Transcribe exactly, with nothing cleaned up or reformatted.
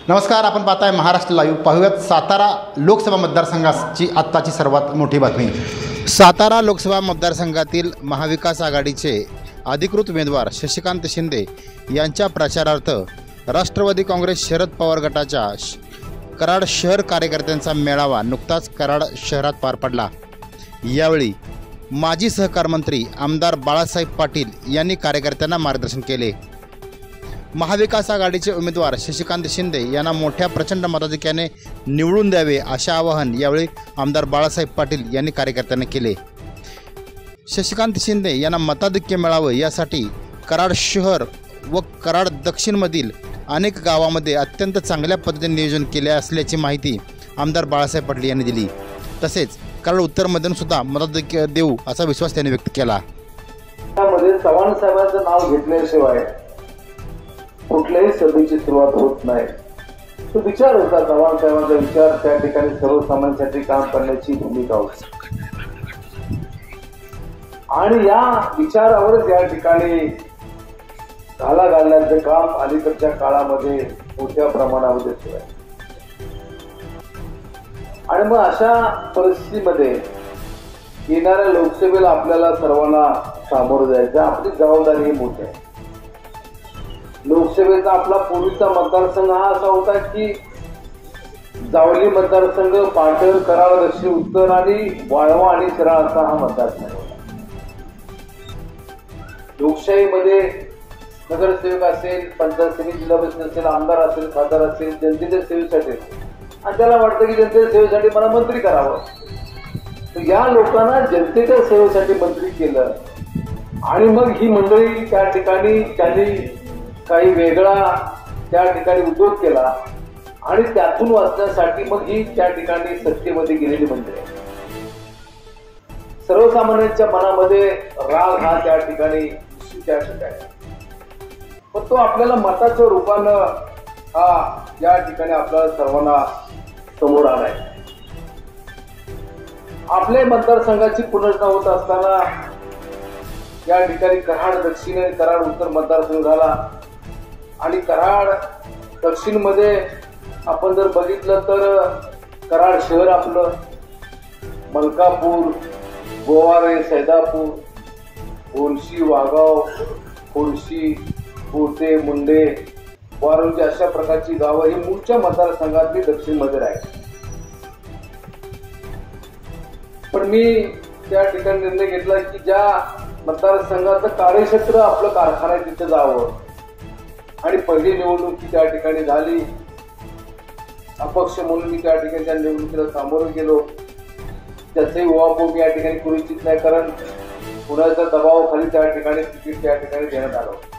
नमस्कार, आपण पाहताय महाराष्ट्र लाईव्ह। पाहूयात सातारा लोकसभा मतदारसंघाची आत्ताची सर्वात मोठी बातमी। सातारा लोकसभा मतदारसंघातील महाविकास आघाडीचे अधिकृत उमेदवार शशिकांत शिंदे यांच्या प्रचारार्थ राष्ट्रवादी काँग्रेस शरद पवार गटाच्या कराड शहर कार्यकर्त्यांचा मेळावा नुकताच कराड शहरात पार पडला। यावेळी माजी सहकार मंत्री आमदार बाळासाहेब पाटील यांनी कार्यकर्त्यांना मार्गदर्शन केले। महाविकास आघाडीचे उमेदवार शशिकांत शिंदे यांना मोठ्या प्रचंड मताधिक्याने निवडून द्यावे असे आवाहन यावेळी आमदार बाळासाहेब पाटील यांनी कार्यकर्त्यांना केले। शशिकांत शिंदे यांना मताधिक्य मिळावे यासाठी कराड शहर व कराड दक्षिणमधील अनेक गावांमध्ये अत्यंत चांगल्या पद्धतीने नियोजन केले असल्याची माहिती आमदार बाळासाहेब पाटील यांनी दिली। तसेच कराड उत्तरमधून सुद्धा मताधिक्य देऊ असा विश्वास त्यांनी व्यक्त केला। त्यामध्ये चव्हाण साहेबांचं नाव घेतल्याशिवाय कुठल्याही सभेची सुरुवात होत नाही। तो विचार होता, चव्हाण साहेबांचा विचार त्या ठिकाणी सर्वसामान्यांसाठी काम करण्याची भूमिका होती आणि या विचारावरच या ठिकाणी घाला घालण्याचं काम अलीकडच्या काळामध्ये मोठ्या प्रमाणामध्ये सुरू आहे। आणि मग अशा परिस्थितीमध्ये येणाऱ्या लोकसभेला आपल्याला सर्वांना सामोरं जायचं, आपली जबाबदारी ही मोठी आहे। लोकसभेचा आपला पूर्वीचा मतदारसंघ हा असा होता की जावली मतदारसंघ, पाटण, कराड, दक्षिण, उत्तर आणि वाळवा आणि शिराळा असा हा मतदारसंघ होता। लोकशाहीमध्ये नगरसेवक असेल, पंचायत समिती जिल्हा परिषद असेल, आमदार असेल, खासदार असेल, जनतेच्या सेवेसाठी आणि त्याला वाटतं की जनतेच्या सेवेसाठी मला मंत्री करावं, तर या लोकांना जनतेच्या सेवेसाठी मंत्री केलं आणि मग ही मंडळी त्या ठिकाणी त्यांनी काही वेगळा त्या ठिकाणी उद्योग केला आणि त्यातून वाचण्यासाठी मग ही त्या ठिकाणी सत्तेमध्ये गेलेली मंडळी आहे। सर्वसामान्यांच्या मनामध्ये राग हा त्या ठिकाणी त्या ठिकाणी पण तो आपल्याला मताच्या रूपानं हा या ठिकाणी आपल्याला सर्वांना समोर आलाय। आपल्या मतदारसंघाची पुनर्रचना होत असताना या ठिकाणी कराड दक्षिण आणि कराड उत्तर मतदारसंघ झाला आणि कराड दक्षिण मध्ये आपण जर बघितलं तर कराड शहर आपलं, मलकापूर, गोवारे, सैदापूर, बोलशी, वाघाव, खोडशी, पोते, मुंडे, वारुंजी अशा प्रकारची गावं ही मूळच्या मतदारसंघातली दक्षिण मध्ये राहील। पण मी त्या ठिकाणी निर्णय घेतला की ज्या मतदारसंघाचं कार्यक्षेत्र आपलं कारखाना तिथं जावं आणि पहिली निवडणूक त्या ठिकाणी झाली। अपक्ष म्हणून मी त्या ठिकाणी त्या निवडणुकीला सामोरं गेलो। त्याचाही उहापोह मी या ठिकाणी करू इच्छित नाही, कारण कुणाच्या दबावाखाली त्या ठिकाणी तिकीट त्या ठिकाणी देण्यात आलं।